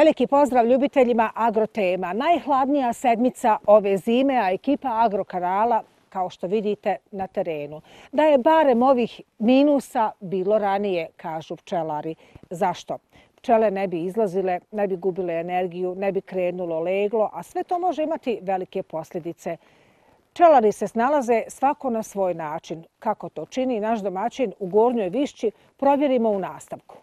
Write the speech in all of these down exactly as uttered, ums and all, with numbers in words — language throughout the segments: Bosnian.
Veliki pozdrav ljubiteljima Agrotema. Najhladnija sedmica ove zime, a ekipa Agrokanala, kao što vidite, na terenu. Da je barem ovih minusa bilo ranije, kažu pčelari. Zašto? Pčele ne bi izlazile, ne bi gubile energiju, ne bi krenulo leglo, a sve to može imati velike posljedice. Pčelari se snalaze svako na svoj način. Kako to čini naš domaćin u Gornjoj Višći, provjerimo u nastavku.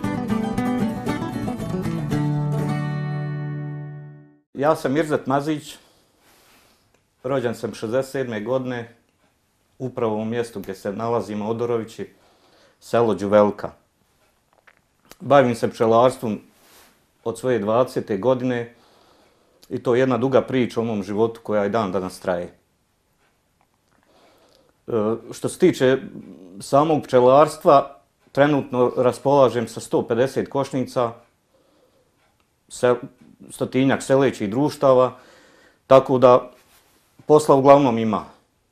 Ja sam Mirzet Mazić, rođen sam šezdeset sedme godine, upravo u mjestu gdje se nalazimo, Odorovići, selo Đuvelka. Bavim se pčelarstvom od svoje dvadesete godine i to je jedna duga priča o mom životu koja i dan danas traje. Što se tiče samog pčelarstva, trenutno raspolažem sa sto pedeset košnica, stotinjak selećih društava, tako da posla uglavnom ima.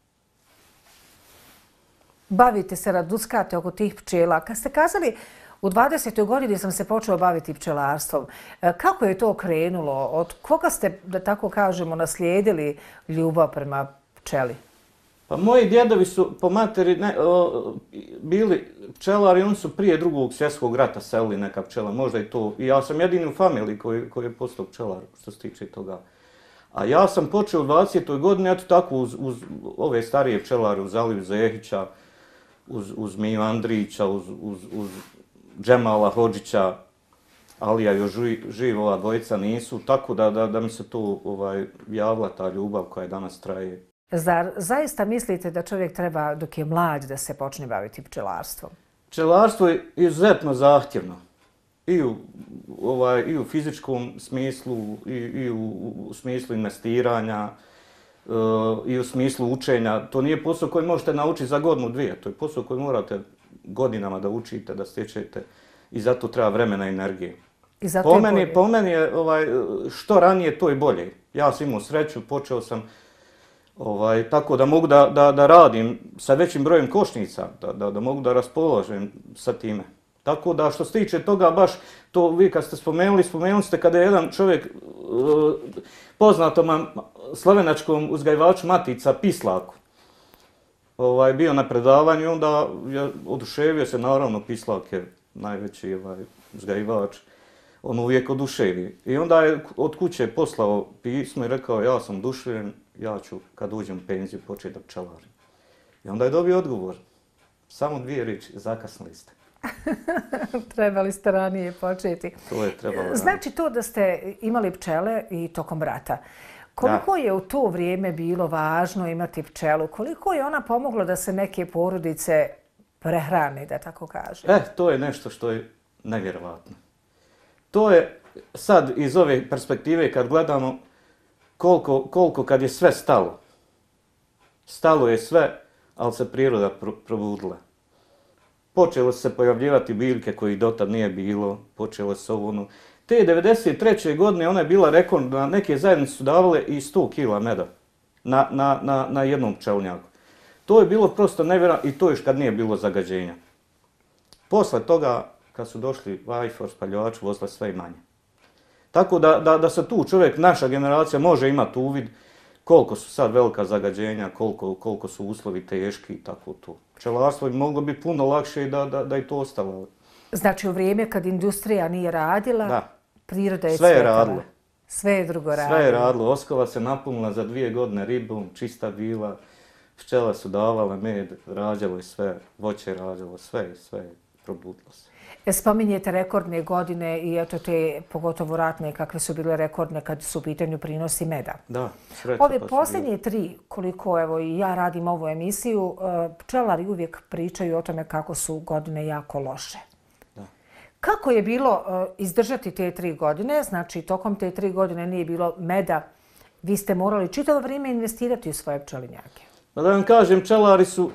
Bavite se, raduckate oko tih pčela. Kad ste kazali, u dvadesetoj godini sam se počeo baviti pčelarstvom. Kako je to krenulo? Od koga ste, da tako kažemo, naslijedili ljubav prema pčeli? Pa moji djedovi su po materi ne, o, bili pčelari, oni su prije drugog svjetskog rata selili neka pčela, možda i to. I ja sam jedini u familiji koji, koji je postao pčelar, što se tiče toga. A ja sam počeo u dvadesetoj godini, eto tako, uz, uz ove starije pčelare, uz Aliju Zehića, uz, uz Miju Andrića, uz, uz, uz Džemala Hodžića, Alija još živ, ova dvojica nisu, tako da, da, da mi se tu ovaj, javila ta ljubav koja danas traje. Zar zaista mislite da čovjek treba dok je mlad da se počne baviti pčelarstvom? Pčelarstvo je izuzetno zahtjevno. I u, ovaj, i u fizičkom smislu, i, i u, u smislu investiranja, uh, i u smislu učenja. To nije posao koji možete naučiti za godinu, dvije. To je posao koji morate godinama da učite, da stječete i zato treba vremena i energije. I zato po, je meni, bolje. po meni je ovaj, što ranije, to je bolje. Ja sam imao sreću, počeo sam Ovaj, tako da mogu da, da, da radim sa većim brojem košnica, da, da, da mogu da raspolažem sa time. Tako da što se tiče toga, baš to vi kad ste spomenuli, spomenuli ste kada je jedan čovjek uh, poznatom slovenačkom uzgajivaču matica Pislaku ovaj, bio na predavanju i onda je oduševio se, naravno Pislak je najveći ovaj, uzgajivač, on uvijek oduševi. I onda je od kuće poslao pismo i rekao ja sam oduševljen, ja ću kad uđem u penziju početi da pčelarim. I onda je dobio odgovor. Samo dvije riječi, zakasnili ste. Trebali ste ranije početi. To je trebalo ranije. Znači to da ste imali pčele i tokom rata. Koliko da. je u to vrijeme bilo važno imati pčelu? Koliko je ona pomogla da se neke porodice prehrane, da tako kažem? E, to je nešto što je nevjerovatno. To je sad iz ove perspektive kad gledamo koliko, koliko kad je sve stalo. Stalo je sve, ali se priroda probudila. Počelo se pojavljivati biljke kojih dotad nije bilo, počelo se ovo ono. Te devedeset treće godine ona je bila rekordna, neke zajednice su davale i sto kila meda na, na, na, na jednom pčelnjaku. To je bilo prosto nevjerojatno i to još kad nije bilo zagađenja. Posle toga, kad su došli vajfor, spaljivači, vozile sve i manje. Tako da, da, da se tu čovjek, naša generacija, može imati uvid koliko su sad velika zagađenja, koliko, koliko su uslovi teški i tako to. Pčelarstvo bi moglo biti puno lakše i da, da, da i to ostalo. Znači u vrijeme kad industrija nije radila, da. priroda je sve je cvjetala. radilo. Sve je drugo radilo. Sve je radilo. Oskova se napunila za dvije godine ribom, čista bila, pčele su davale med, rađalo je sve, voće rađalo, sve, sve probudilo se. Spominjete rekordne godine i eto te, pogotovo ratne, kakve su bile rekordne kad su u pitanju prinosi meda. Da, sreća. Ove posljednje tri, koliko evo i ja radim ovu emisiju, pčelari uvijek pričaju o tome kako su godine jako loše. Da. Kako je bilo izdržati te tri godine? Znači, tokom te tri godine nije bilo meda. Vi ste morali čitavo vrijeme investirati u svoje pčelinjake. Da vam kažem, pčelari su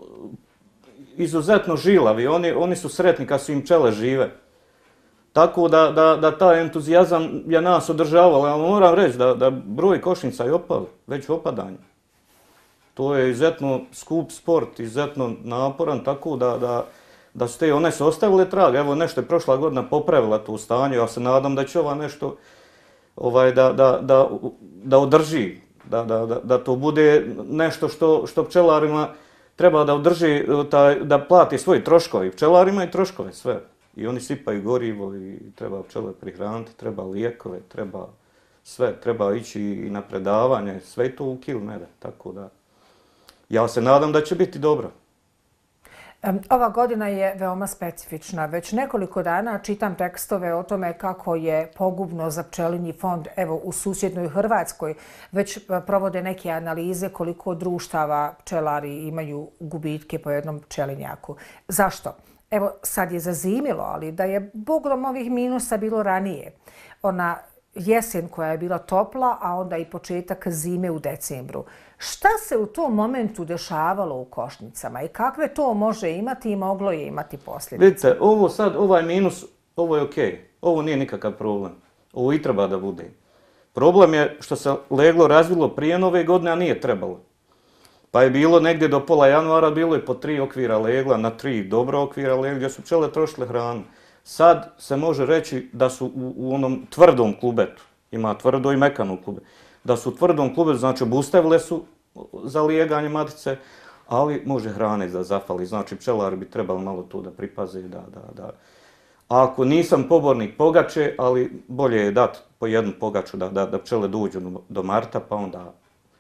izuzetno žilavi, oni, oni su sretni kad su im pčele žive. Tako da, da, da taj entuzijazam je nas održavao, ali moram reći da, da broj košnica je opao, već u opadanju. To je izuzetno skup sport, izuzetno naporan, tako da, da da su te, one su ostavile trag, evo nešto je prošla godina popravila tu stanje, ja se nadam da će ova nešto ovaj, da, da, da, da održi, da, da, da, da to bude nešto što, što pčelarima treba da održi, taj, da plati svoji troškovi. Pčelari imaju troškove sve i oni sipaju gorivo i treba pčele prihraniti, treba lijekove, treba sve, treba ići i na predavanje, sve to u kil meda, tako da ja se nadam da će biti dobro. Ova godina je veoma specifična. Već nekoliko dana čitam tekstove o tome kako je pogubno za pčelinji fond. Evo, u susjednoj Hrvatskoj već provode neke analize koliko društava pčelari imaju gubitke po jednom pčelinjaku. Zašto? Evo, sad je zazimilo, ali da je bogom ovih minusa bilo ranije. Ona jesen koja je bila topla, a onda i početak zime u decembru. Šta se u tom momentu dešavalo u košnicama i kakve to može imati i moglo je imati posljedice? Vidite, ovo sad, ovaj minus, ovo je okej. Ovo nije nikakav problem. Ovo i treba da bude. Problem je što se leglo razvilo prije nove godine, a nije trebalo. Pa je bilo negdje do pola januara, bilo je po tri okvira legla, na tri dobro okvira legla, gdje su pčele trošile hranu. Sad se može reći da su u, u onom tvrdom klubetu, ima tvrdo i mekano klubetu, da su u tvrdom klubetu, znači obustavile su za lijeganje matice, ali može hrane da zafali. Znači pčelari bi trebali malo to da pripaze. Da, da, da. A ako nisam pobornik pogače, ali bolje je dati po jednu pogaču da, da, da pčele dođu do marta, pa onda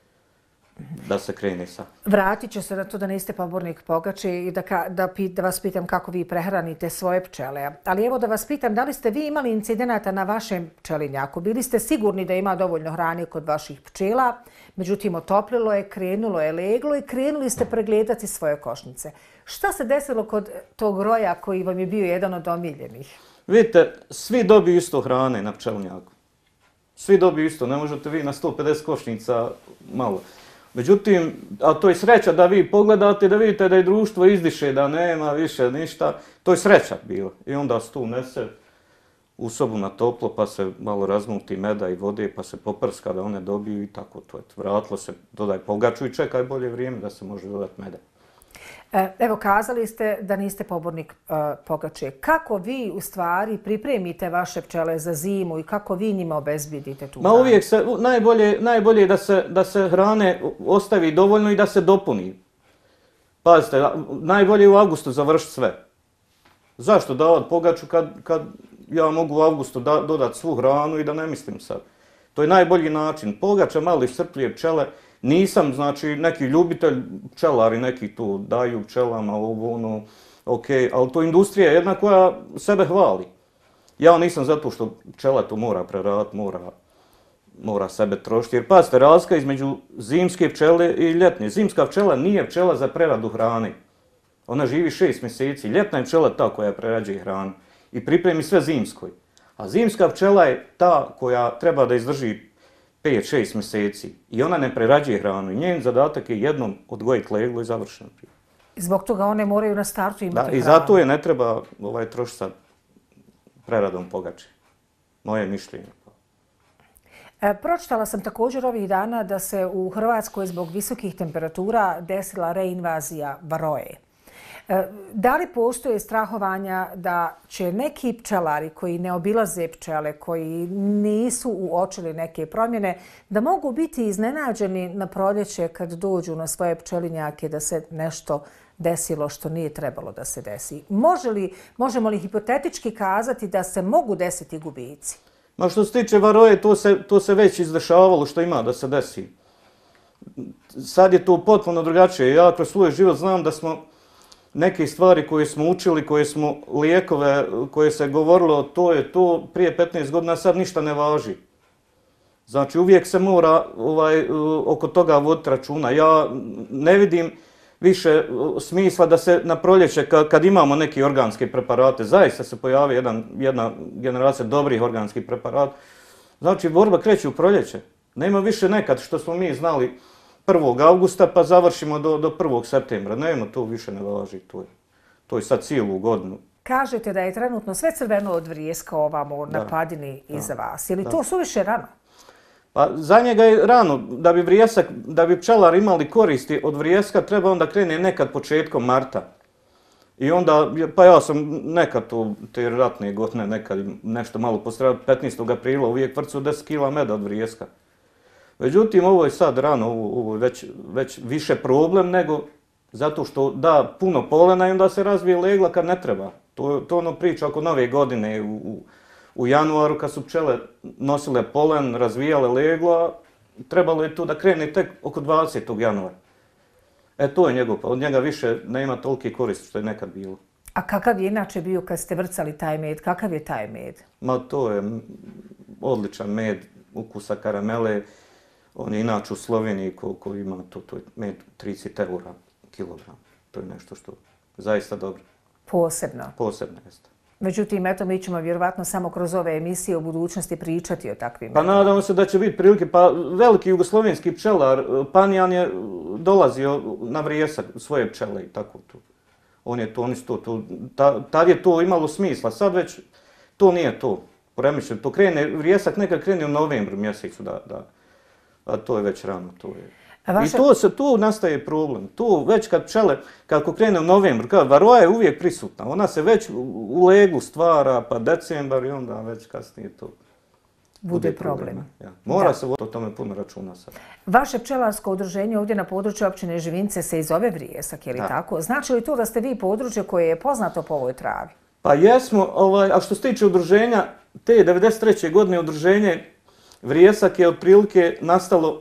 da se krene sa. Vratit ću se na to da niste pobornik pogače i da, ka, da, da vas pitam kako vi prehranite svoje pčele. Ali evo da vas pitam, da li ste vi imali incidenata na vašem pčelinjaku? Bili ste sigurni da ima dovoljno hrane kod vaših pčela, međutim otoplilo je, krenulo je leglo i krenuli ste pregledati svoje košnice. Šta se desilo kod tog roja koji vam je bio jedan od omiljenih? Vidite, svi dobiju isto hrane na pčelinjaku. Svi dobiju isto, ne možete vi na sto pedeset košnica malo. Međutim, a to je sreća da vi pogledate, da vidite da je društvo izdiše, da nema više ništa. To je sreća bilo. I onda se tu unese u sobu na toplo, pa se malo razmuti meda i vode, pa se poprska da one dobiju i tako to je. Vratilo se, dodaj pogaču i čekaj bolje vrijeme da se može dodati meda. Evo, kazali ste da niste pobornik uh, pogače. Kako vi u stvari pripremite vaše pčele za zimu i kako vi njima obezbjedite tu hranu? Ma uvijek se, najbolje, najbolje je da se, da se hrane ostavi dovoljno i da se dopuni. Pazite, najbolje je u avgustu završiti sve. Zašto davati pogaču kad, kad ja mogu u avgustu da, dodati svu hranu i da ne mislim sad. To je najbolji način. Pogača malo iscrpljuje pčele. Nisam, znači, neki ljubitelj, pčelari neki tu daju pčelama ovo, ono, ok, ali to industrija je jedna koja sebe hvali. Ja nisam zato što pčela to mora preraditi, mora, mora sebe trošiti. Jer pazite, razlika između zimske pčele i ljetne. Zimska pčela nije pčela za preradu hrane. Ona živi šest mjeseci. Ljetna je pčela ta koja prerađuje hranu i pripremi sve zimskoj. A zimska pčela je ta koja treba da izdrži pet šest mjeseci i ona ne prerađuje hranu. I njen zadatak je jednom odgojiti leglo i završeno. Zbog toga one moraju na startu imati da, hranu. I zato je ne treba ovaj, trošiti sa preradom pogače. Moje mišljenje. E, pročitala sam također ovih dana da se u Hrvatskoj zbog visokih temperatura desila reinvazija varoje. Da li postoje strahovanja da će neki pčelari koji ne obilaze pčele, koji nisu uočili neke promjene, da mogu biti iznenađeni na proljeće kad dođu na svoje pčelinjake da se nešto desilo što nije trebalo da se desi? Može li, možemo li hipotetički kazati da se mogu desiti gubici? Ma što se tiče varoje, to se, to se već izdešavalo što ima da se desi. Sad je to potpuno drugačije. Ja kroz svoj život znam da smo neke stvari koje smo učili, koje smo lijekove, koje se govorilo, to je to, prije petnaest godina sad ništa ne važi. Znači uvijek se mora ovaj, oko toga voditi računa. Ja ne vidim više smisla da se na proljeće, kad, kad imamo neke organske preparate, zaista se pojavi jedan, jedna generacija dobrih organskih preparata. Znači borba kreće u proljeće. Nema više nekad što smo mi znali prvog avgusta pa završimo do, do prvog septembra. Nema, to više ne važi. To je, to je sad cijelu godinu. Kažete da je trenutno sve crveno od vrijeska ovamo na padini iza vas. Je li da. to suviše rano? Pa za njega je rano. Da bi, vrijesak, da bi pčelar imali koristi od vrijeska, treba onda krene nekad početkom marta. I onda, pa ja sam nekad to, te ratne godine, nekad nešto malo postrao, petnaestog aprila uvijek vrcu deset kila meda od vrijeska. Međutim, ovo je sad rano, ovo, ovo je već, već više problem nego zato što da puno polena i onda se razvije legla kad ne treba. To, to ono priča oko nove godine u, u, u januaru kad su pčele nosile polen, razvijale legla, trebalo je to da krene tek oko dvadesetog januara. E to je njegov, od njega više nema tolike koristi što je nekad bilo. A kakav je inače bio kad ste vrcali taj med? Kakav je taj med? Ma to je odličan med, ukusa karamele. On je inače u Sloveniji ko, ko ima to, to je med trideset eura kilogram. To je nešto što zaista dobro. Posebno? Posebno jeste. Međutim, eto, mi ćemo vjerovatno samo kroz ove emisije u budućnosti pričati o takvim. Pa nadamo se da će biti prilike. Pa veliki jugoslovenski pčelar, Panjan je dolazio na vrijesak svoje pčele i tako to. On je to, oni su to, to ta, tad je to imalo smisla, sad već to nije to. Poremišljeno, to krene, vrijesak nekad krene u novembru mjesecu, da, da, a to je već rano, to je. Vaše... I to se, tu nastaje problem. Tu već kad pčele, kako krene u novembru, kao varoa je uvijek prisutna, ona se već u leglu stvara, pa decembar i onda već kasnije to bude, bude problem. Ja. Mora da. se o tome puno računa sad. Vaše pčelarsko udruženje ovdje na području općine Živince se i zove Vrijesak, je li da. tako? Znači li to da ste vi područje koje je poznato po ovoj travi? Pa jesmo, ovaj, a što se tiče udruženja, te devedeset treće godine udruženje Vrijesak je otprilike nastalo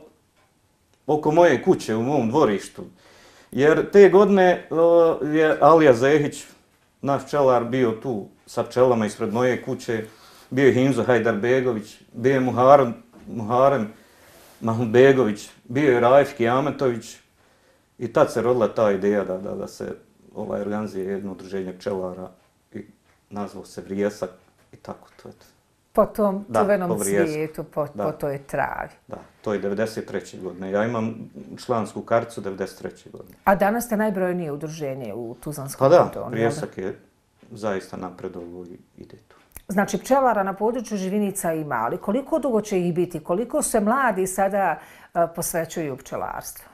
oko moje kuće, u mom dvorištu. Jer te godine uh, je Alija Zehić, naš pčelar, bio tu sa pčelama ispred moje kuće. Bio je Himzo Hajdarbegović, bio je Muharem, Muharem Mahmudbegović, bio je Raif Kijametović. I tad se rodila ta ideja da, da, da se ovaj, organizuje jedno udruženje pčelara i nazvao se Vrijesak i tako to je. Po tom čuvenom da, po svijetu, po, po toj travi. Da, to je devedeset treće godine. Ja imam člansku karticu devedeset treće godine. A danas ste najbrojnije udruženje u Tuzlanskom kantonu. kantonu. Pa da, Vrijesak je zaista napredovo i ide tu. Znači, pčelara na području Živinica ima, ali koliko dugo će ih biti? Koliko se mladi sada uh, posvećuju pčelarstvu?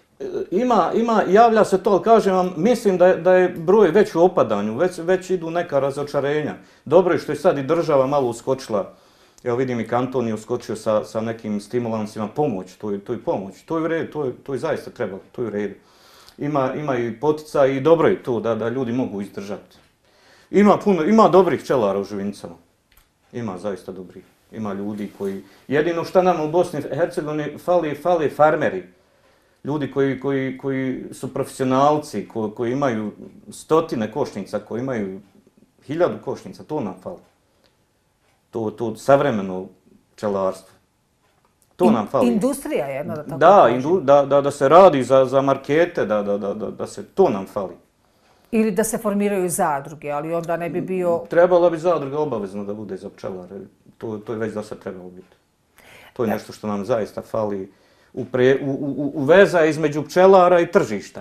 Ima, ima, javlja se to, ali kažem vam, mislim da je, da je broj već u opadanju, već, već idu neka razočarenja. Dobro je što je sad i država malo uskočila, evo vidim i kanton je uskočio sa, sa nekim stimulansima, pomoć, to je, to je pomoć, to je u redu, to je, to je zaista trebalo, to je u redu. Ima, ima i potica i dobro je to da, da ljudi mogu izdržati. Ima puno, ima dobrih pčelara u Živincama, ima zaista dobrih, ima ljudi koji, jedino što nam u Bosni i Hercegovini fali, fali farmeri. Ljudi koji, koji, koji su profesionalci, koji, koji imaju stotine košnica, koji imaju hiljadu košnica, to nam fali. To, to savremeno pčelarstvo. To In, nam fali. Industrija jedna, da tako da, indu, da, da, da se radi za, za markete, da, da, da, da se, to nam fali. Ili da se formiraju zadruge, ali onda ne bi bio... Trebala bi zadruga obavezno da bude za pčelare. To, to je već da sad trebalo biti. To je ja. nešto što nam zaista fali. U, pre, u, u, u veza između pčelara i tržišta.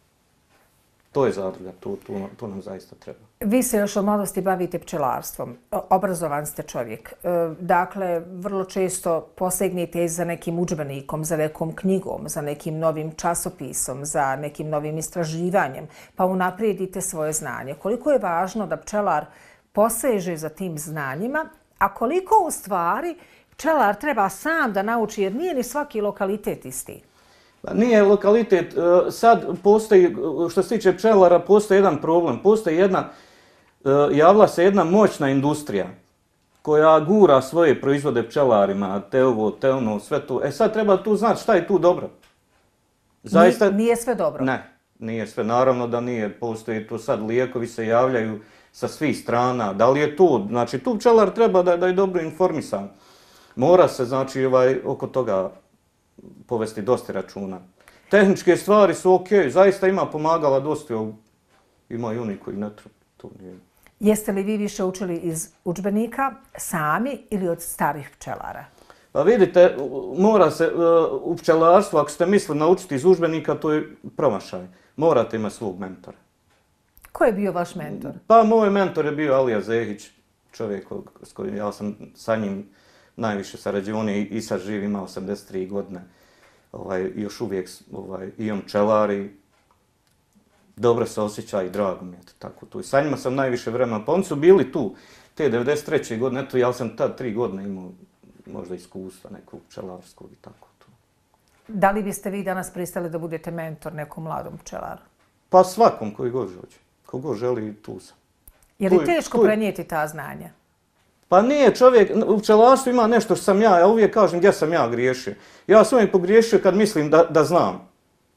To je zadruga, to, to, to nam zaista treba. Vi se još od mladosti bavite pčelarstvom, obrazovan ste čovjek. Dakle, vrlo često posegnete za nekim udžbenikom, za nekom knjigom, za nekim novim časopisom, za nekim novim istraživanjem, pa unaprijedite svoje znanje. Koliko je važno da pčelar poseže za tim znanjima, a koliko u stvari pčelar treba sam da nauči, jer nije ni svaki lokalitet isti. Nije lokalitet. Sad postoji, što se tiče pčelara, postoji jedan problem. Postoji jedna, javila se jedna moćna industrija koja gura svoje proizvode pčelarima, te ovo, te ono, sve to. E sad treba tu znati šta je tu dobro. Zaista, nije, nije sve dobro? Ne, nije sve. Naravno da nije. Postoji tu sad lijekovi se javljaju sa svih strana. Da li je tu? Znači tu pčelar treba da, da je dobro informisan. Mora se, znači, ovaj, oko toga povesti dosta računa. Tehničke stvari su ok, zaista ima pomagala dosta, ima i oni koji ne treba. To nije. Jeste li vi više učili iz udžbenika sami ili od starih pčelara? Pa vidite, mora se, u pčelarstvu, ako ste mislili naučiti iz udžbenika, to je promašaj. Morate imati svog mentora. Ko je bio vaš mentor? Pa moj mentor je bio Alija Zehić, čovjek s kojim ja sam sa njim najviše sarađivao, on je i sad živ, ima osamdeset tri godine. Ovaj, još uvijek ovaj, i on pčelari. dobro se osjeća i drago mi je tako tu. I sa njima sam najviše vremena, pa oni su bili tu te devedeset treće godine, eto ja sam tad tri godine imao možda iskustva nekog pčelarskog i tako tu. Da li biste vi danas pristali da budete mentor nekom mladom pčelaru? Pa svakom koji god želi. Ko god želi, tu sam. Je li teško prenijeti ta znanja? Pa nije čovjek, u pčelarstvu ima nešto što sam ja, ja uvijek kažem gdje sam ja griješio. Ja sam uvijek pogriješio kad mislim da, da znam.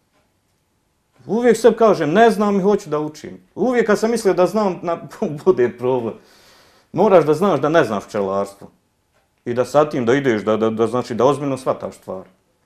Uvijek sve kažem, ne znam i hoću da učim. Uvijek kad sam mislio da znam, na, bude problem. Moraš da znaš da ne znaš pčelarstvo. I da sa tim da ideš, da, da, da, znači, da ozbiljno shvataš stvar.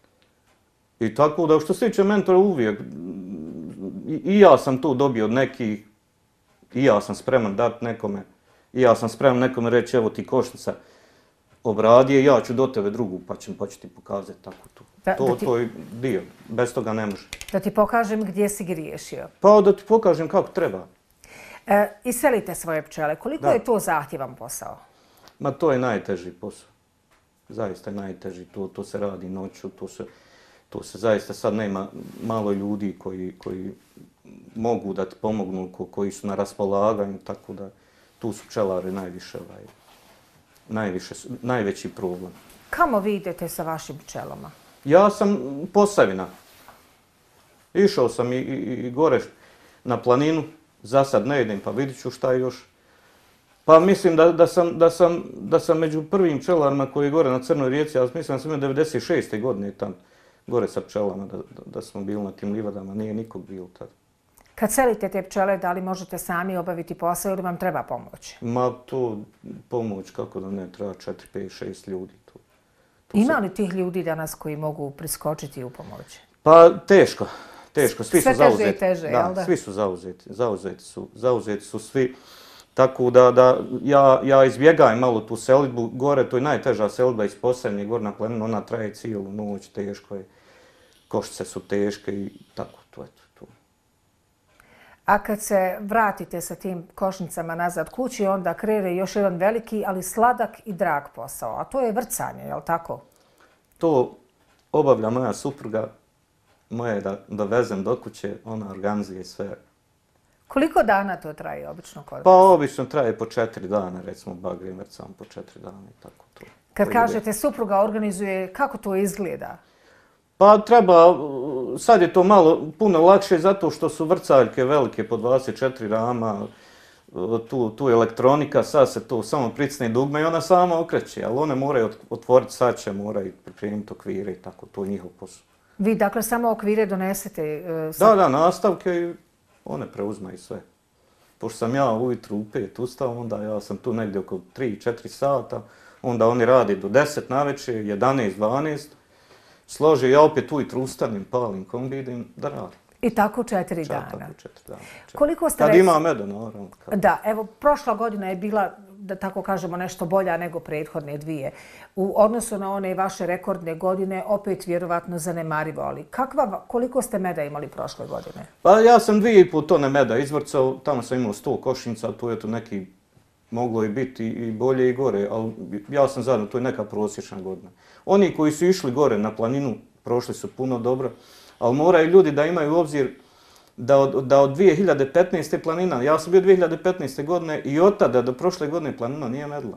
I tako da što se tiče mentora uvijek, i, i ja sam tu dobio od nekih, i ja sam spreman dati nekome, i ja sam spreman nekome reći, evo ti košnica, obradi je, ja ću do tebe drugu, pa ću, pa ću ti pokazati tako tu. Da, to da ti, to je dio, bez toga ne može. Da ti pokažem gdje si griješio. Pa da ti pokažem kako treba. E, iselite svoje pčele. Koliko da. je to zahtjevan posao? Ma to je najteži posao. Zaista je najteži. To, to se radi noću, to se, to se zaista sad nema malo ljudi koji, koji mogu da ti pomognu, ko, koji su na raspolaganju, tako da tu su pčelari najviše, ovaj, najviše, najveći problem. Kamo vi idete sa vašim pčelama? Ja sam Posavina. Išao sam i, i, i gore na planinu, za sad ne idem, pa vidit ću šta još. Pa mislim da, da, sam, da, sam, da sam među prvim pčelarima koji je gore na Crnoj rijeci, ja mislim da sam imao devedeset šeste godine tam gore sa pčelama, da, da, da smo bili na tim livadama, nije nikog bilo tada. Kad selite te pčele, da li možete sami obaviti posao ili vam treba pomoć? Ma to pomoć, kako da ne, treba četiri, pet, šest ljudi. To, to Ima se... li tih ljudi danas koji mogu priskočiti u pomoć? Pa teško, teško, svi Sve su zauzeti. Sve teže i teže, da, jel da? Svi su zauzeti, zauzeti su, zauzeti su svi. Tako da, da ja, ja izbjegavam malo tu selidbu gore, to je najteža selidba iz Posavine, gore na planinu, ona traje cijelu noć, teško je, koščice su teške i tako, to je to. A kad se vratite sa tim košnicama nazad kući, onda krene još jedan veliki, ali sladak i drag posao, a to je vrcanje, je li tako? To obavlja moja supruga, moje da, da vezem do kuće, ona organizuje sve. Koliko dana to traje obično kod vas? Pa obično traje po četiri dana, recimo bagrim vrcam po četiri dana i tako to. Kad kažete supruga organizuje, kako to izgleda? Pa treba, sad je to malo puno lakše zato što su vrcaljke velike po dvadeset četiri rama, tu, tu je elektronika, sad se to samo pricne dugme i ona sama okreće, ali one moraju otvoriti sače, moraju pripremiti okvire i tako, to je njihov posao. Vi dakle samo okvire donesete? Uh, da, da, nastavke i one preuzmaju sve. Pošto sam ja ujutru u pet ustao, onda ja sam tu negdje oko tri četiri sata, onda oni radi do deset navečer, jedanaest dvanaest, složi, ja opet ujutru ustanem, palim kombi, idem da radim. I tako četiri Ča, dana? Tako četiri dana. Četiri. Koliko ste Kad rec... ima meda, naravno. Kad... Da, evo, prošla godina je bila, da tako kažemo, nešto bolja nego prethodne dvije. U odnosu na one vaše rekordne godine, opet vjerovatno zanemarivo, ali kakva, koliko ste meda imali prošle godine? Pa ja sam dvije i pol tone meda izvrcao, tamo sam imao sto košnica, tu je to neki, moglo i biti i bolje i gore, ali ja sam zajedno, to je neka prosječna godina. Oni koji su išli gore na planinu, prošli su puno dobro, ali moraju ljudi da imaju u obzir da od, da od dvije hiljade petnaeste planina, ja sam bio dvije hiljade petnaeste godine i od tada do prošle godine planina nije medla.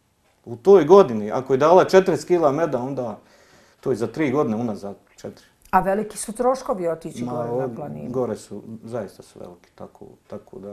U toj godini, ako je dala četrdeset kila meda, onda to je za tri godine unazad četiri. A veliki su troškovi otići Ma, gore na planinu? Gore su, zaista su veliki, tako, tako da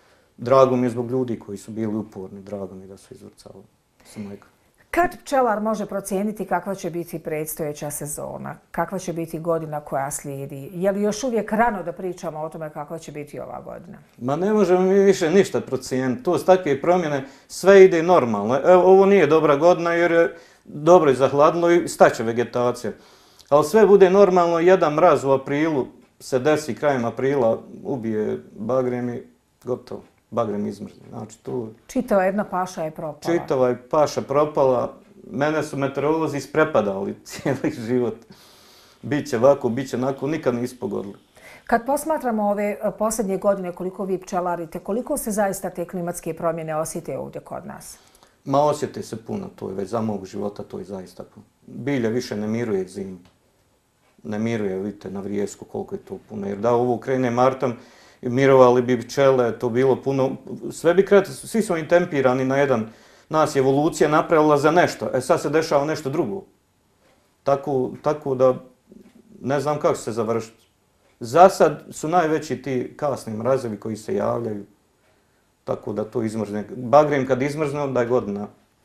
drago mi je zbog ljudi koji su bili uporni, drago mi je da su izvrcali sa majkom. Kad pčelar može procijeniti kakva će biti predstojeća sezona, kakva će biti godina koja slijedi? Je li još uvijek rano da pričamo o tome kakva će biti ova godina? Ma ne možemo mi više ništa procijeniti. To su takve promjene, sve ide normalno. Evo, ovo nije dobra godina jer je dobro i zahladilo i staće vegetacija. Ali sve bude normalno, jedan mraz u aprilu se desi krajem aprila, ubije bagrem i gotovo. Bagrem izmrzne. Znači, tu... Čitava jedna paša je propala. Čitava je paša propala. Mene su meteorolozi isprepadali cijeli život. Biće ovako, biće onako, nikad nisu pogodili. Kad posmatramo ove posljednje godine koliko vi pčelarite, koliko se zaista te klimatske promjene osjete ovdje kod nas? Ma osjete se puno, to je već za mog života, to je zaista puno. Bilje više ne miruje zimu. Ne miruje, vidite, na vrijesku koliko je to puno. Jer da ovo krene martom, mirovali bi pčele, to bilo puno, sve bi kretali, svi smo intempirani na jedan, nas je evolucija napravila za nešto, e sad se dešava nešto drugo. Tako, tako da ne znam kako će se završiti. Za sad su najveći ti kasni mrazevi koji se javljaju, tako da to izmrzne. Bagrem kad izmrzne, onda je godina.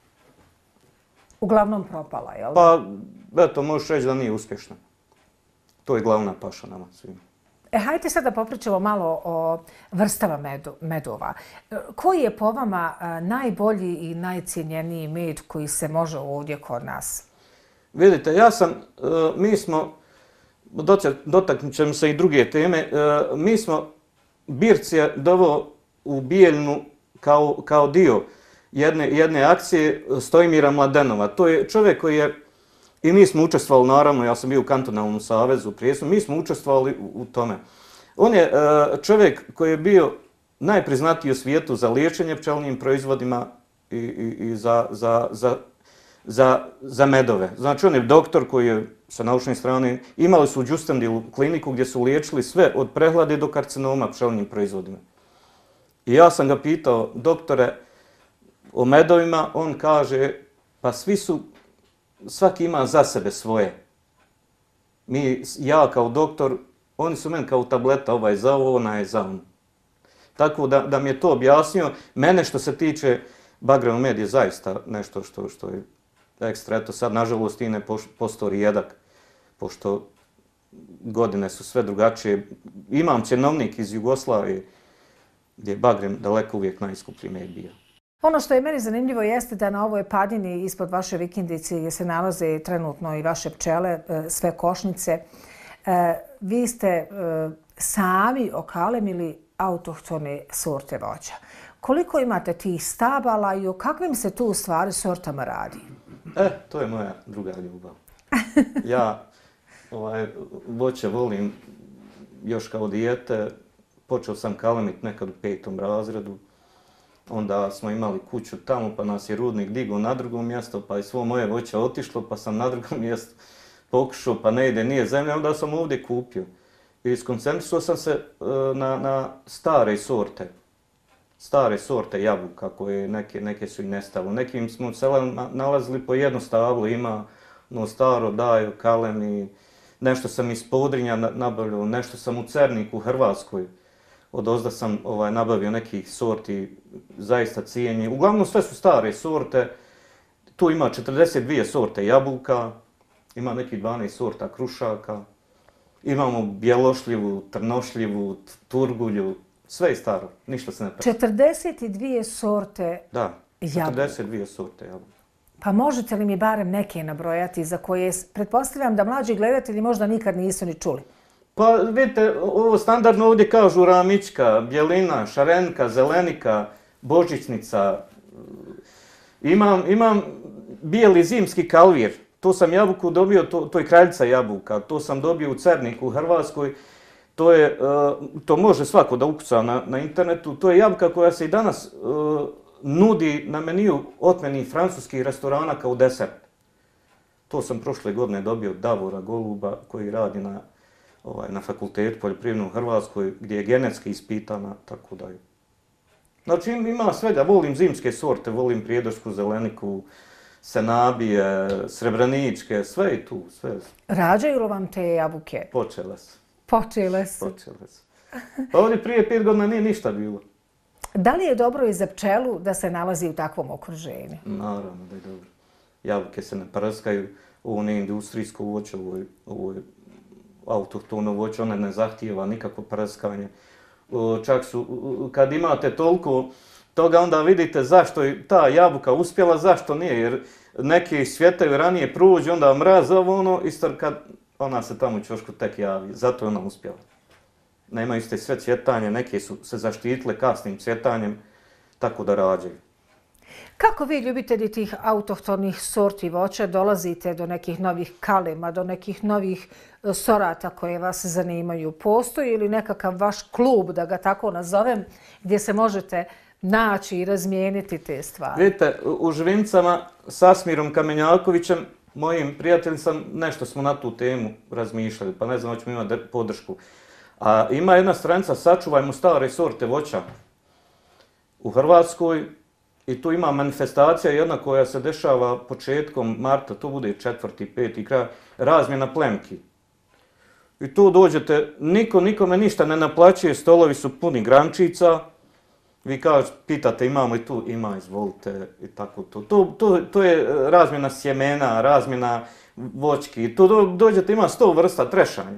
Uglavnom propala, jel? Pa, eto, možeš reći da nije uspješna. To je glavna paša nama svima. E, hajde sad da popričamo malo o vrstama medu, medova. Koji je po vama najbolji i najcijenjeniji med koji se može ovdje kod nas? Vidite, ja sam, mi smo, dotaknut ćemo se i druge teme, mi smo Bircija doveo u Bijeljnu kao, kao dio jedne, jedne akcije Stojmira Mladenova. To je čovjek koji je, i mi smo učestvovali, naravno, ja sam bio u kantonalnom savezu u Prijesu, mi smo učestvovali u, u tome. On je čovjek koji je bio najpriznatiji u svijetu za liječenje pčelinjim proizvodima i, i, i za, za, za Za, za medove. Znači, on je doktor koji je sa naučne strane, imali su u Đustendilu kliniku gdje su liječili sve od prehlade do karcinoma pčelinjim proizvodima. I ja sam ga pitao, doktore, o medovima, on kaže, pa svi su, svaki ima za sebe svoje. Mi, ja kao doktor, oni su meni kao tableta, ovaj za ovo, ona je za ono. Tako da, da mi je to objasnio. Mene što se tiče Bagrev med je zaista nešto što, što je ekstra. Eto sad, nažalost, i ne postao rijedak, pošto godine su sve drugačije. Imam cjenovnik iz Jugoslavije, gdje je Bagrem daleko uvijek najskuplji med bio. Ono što je meni zanimljivo jeste da na ovoj padini ispod vaše vikendice gdje se nalaze trenutno i vaše pčele, sve košnice, vi ste sami okalemili autohtone sorte voća. Koliko imate tih stabala i o kakvim se tu u stvari sortama radi? E, to je moja druga ljubav. Ja ovaj, voće volim još kao dijete. Počeo sam kalemiti nekad u petom razredu. Onda smo imali kuću tamo, pa nas je rudnik digao na drugo mjesto, pa je svo moje voće otišlo, pa sam na drugom mjestu pokušao, pa ne ide, nije zemlja, onda sam ovdje kupio. I skoncentrisao sam se na, na stare sorte. Stare sorte jabuka koje neke, neke su i nestalo. Nekim smo u selama nalazili po jedno stablo, ima no staro daju, kalem i nešto sam iz Podrinja nabavljao, nešto sam u Cerniku u Hrvatskoj. Odozda sam ovaj, nabavio nekih sorti, zaista cijenji. Uglavnom sve su stare sorte. Tu ima četrdeset dvije sorte jabuka, ima nekih dvanaest sorta krušaka. Imamo bjelošljivu, trnošljivu, turgulju. Sve je staro, ništa se ne pravi. četrdeset dvije sorte da, jabuka. četrdeset dvije sorte jabuka. Pa možete li mi barem neke nabrojati za koje pretpostavljam da mlađi gledatelji možda nikad nisu ni čuli? Pa vidite, ovo standardno ovdje kažu ramička, bjelina, šarenka, zelenika, božićnica. Imam, imam bijeli zimski kalvir. To sam jabuku dobio, to, to je kraljica jabuka. To sam dobio u Cerniku u Hrvatskoj. To, je, to može svako da ukuca na, na internetu. To je jabuka koja se i danas uh, nudi na meniju otmeni francuskih restorana kao desert. To sam prošle godine dobio od Davora Goluba koji radi na, ovaj, na fakultetu poljoprivrednom u Hrvatskoj gdje je genetski ispitana, tako da je. Znači ima svega, volim zimske sorte, volim prijedošku zeleniku, senabije, srebreničke, sve je tu, sve. Rađaju li vam te jabuke? Počele su. Počele su. Počele su. Pa ovdje prije pet godina nije ništa bilo. Da li je dobro i za pčelu da se nalazi u takvom okruženju? Naravno da je dobro. Jabuke se ne prskaju, ovo nije industrijsko voće, ovo je, ovo je autohtono voće, one ne zahtijeva nikakvo prskanje. Čak su, kad imate toliko toga, onda vidite zašto je ta jabuka uspjela, zašto nije, jer neke svjetaju ranije prođe, onda mraz, ovo ono, isto kad ona se tamo u ćošku tek javi, zato je ona uspjela. Nemaju ste sve cvjetanje, neke su se zaštitile kasnim cvjetanjem, tako da rađaju. Kako vi, ljubitelji tih autohtonih sorti voća, dolazite do nekih novih kalema, do nekih novih sorata koje vas zanimaju? Postoji ili nekakav vaš klub, da ga tako nazovem, gdje se možete naći i razmijeniti te stvari? Vidite, u Žvincama s Asmirom Kamenjakovićem, mojim prijateljem, sam, nešto smo na tu temu razmišljali, pa ne znam, hoćemo imati podršku. A ima jedna stranica, sačuvajmo stare sorte voća u Hrvatskoj i tu ima manifestacija jedna koja se dešava početkom marta, to bude četvrti, peti kraj, razmjena plemki. I tu dođete, niko nikome ništa ne naplaćuje, stolovi su puni grančica, vi kažete, pitate imamo i tu, ima, izvolite i tako to. To, to, to je razmjena sjemena, razmjena voćki, tu do, dođete, ima sto vrsta trešanja.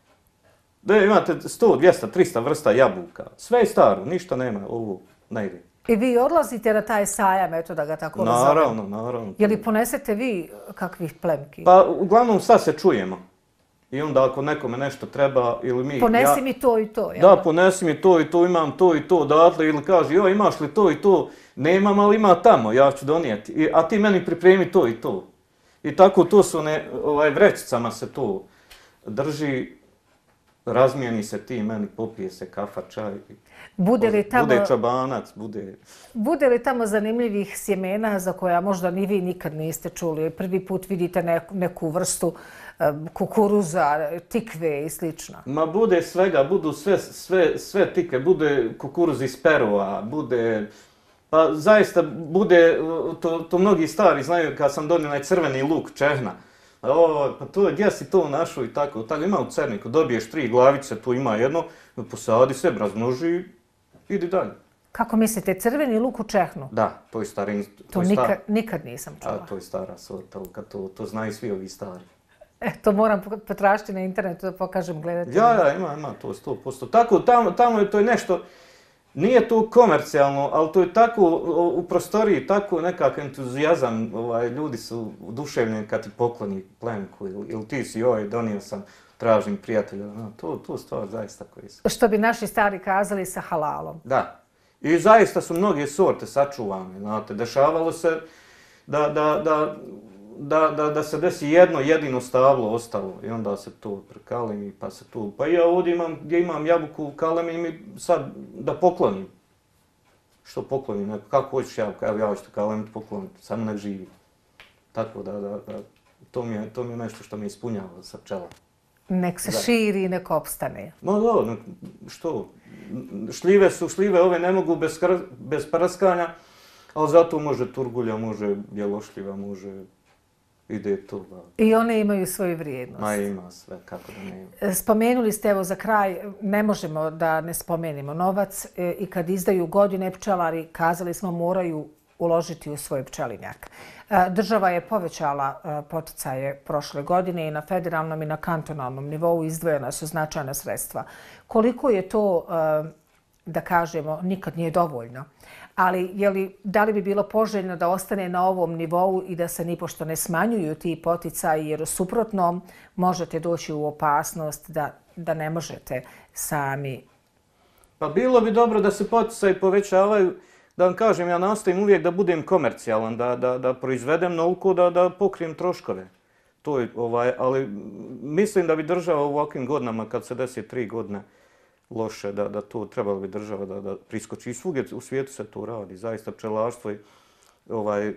Da imate sto, dvjesto, tristo vrsta jabuka. Sve je staro, ništa nema, ovo ne ide. I vi odlazite na taj sajam, eto da ga tako nazovem? Naravno, naravno. Je li ponesete vi kakvih plemki? Pa uglavnom sad se čujemo. I onda ako nekome nešto treba ili mi... Ponesi ja, mi to i to, jel? Da, ponesi mi to i to, imam to i to odatle ili kaže, joj imaš li to i to? Nemam, ali ima tamo, ja ću donijeti. I, a ti meni pripremi to i to. I tako to su ne, ovaj, vrećicama se to drži, razmijeni se ti, meni popije se kafa, čaj. Bude li tamo, bude čabanac, bude... Bude li tamo zanimljivih sjemena za koja možda ni vi nikad niste čuli? Prvi put vidite neku, neku vrstu kukuruza, tikve i slično. Ma bude svega, budu sve, sve, sve tikve, bude kukuruz iz Perova, bude... Pa zaista bude, to, to mnogi stari znaju kad sam donio onaj crveni luk čehna. O, pa to, gdje si to našao i tako, tako ima u Cerniku, dobiješ tri glavice, tu ima jedno, posadi se, razmnoži, idi dalje. Kako mislite, crveni luk u čehnu? Da, to je stari... To, to nikad, star... nikad nisam čula. A to je stara sorta, to, to znaju svi ovi stari. E, to moram potražiti na internetu da pokažem gledateljima. Ja, ja, ima, ima, to je sto posto. Tako, tamo, tamo je to je nešto, nije to komercijalno, ali to je tako u prostoriji, tako nekakav entuzijazam, ovaj, ljudi su oduševljeni kad ti pokloni plemku ili, ili ti si, joj, donio sam, tražim prijatelja, no, to, to stvar zaista koji su. Što bi naši stari kazali sa halalom. Da. I zaista su mnoge sorte sačuvane, znate, dešavalo se da, da, da, da, da, da se desi jedno jedino stablo ostalo i onda se to prekalemi, pa se tu, pa ja ovdje imam, gdje imam jabuku kalemi mi sad da poklonim. Što poklonim, kako hoćeš jabuku, evo ja ću to kalemit pokloniti, samo nek živi. Tako da, da, da, to mi je, to mi je nešto što me ispunjava sa pčela. Nek se širi, nek opstane. No da, što? Šljive su, šljive ove ne mogu bez, bez prskanja, ali zato može turgulja, može bjelošljiva, može, ide to. Da. I one imaju svoju vrijednost. Ma ima sve, kako da ne ima. Spomenuli ste, evo za kraj, ne možemo da ne spomenimo novac i kad izdaju godine pčelari, kazali smo, moraju uložiti u svoj pčelinjak. Država je povećala poticaje prošle godine i na federalnom i na kantonalnom nivou izdvojena su značajna sredstva. Koliko je to, da kažemo, nikad nije dovoljno, ali je li, da li bi bilo poželjno da ostane na ovom nivou i da se nipošto ne smanjuju ti poticaji, jer suprotno možete doći u opasnost da, da ne možete sami? Pa bilo bi dobro da se poticaji povećavaju. Da vam kažem, ja nastavim uvijek da budem komercijalan, da, da, da proizvedem nauku, da, da pokrijem troškove. To je, ovaj, ali mislim da bi država u ovakvim godinama, kad se desi tri godine loše, da, da to trebalo bi država da, da priskoči. I svugdje u svijetu se to radi. Zaista pčelarstvo je ovaj,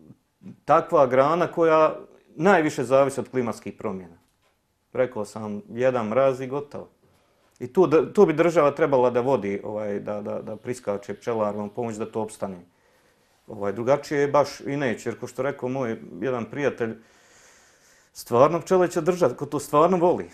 takva grana koja najviše zavisi od klimatskih promjena. Rekao sam, jedan mraz i gotovo. I tu, tu bi država trebala da vodi, ovaj, da, da, da priskače pčelarima, pomoć da to opstane. Ovaj, drugačije baš i neće, jer ko što rekao moj jedan prijatelj, stvarno pčele će držati, ko to stvarno voli.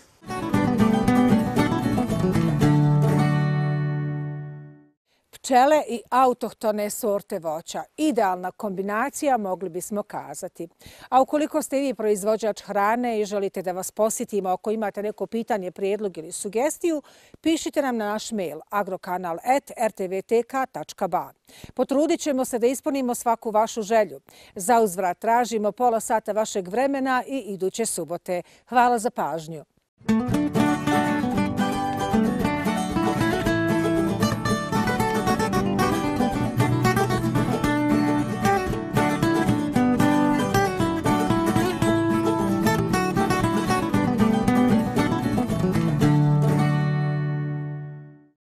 Pčele i autohtone sorte voća. Idealna kombinacija, mogli bismo kazati. A ukoliko ste vi proizvođač hrane i želite da vas posjetimo, ako imate neko pitanje, prijedlog ili sugestiju, pišite nam na naš mail agrokanal at r t v t k tačka b a. Potrudit ćemo se da ispunimo svaku vašu želju. Za uzvrat tražimo pola sata vašeg vremena i iduće subote. Hvala za pažnju.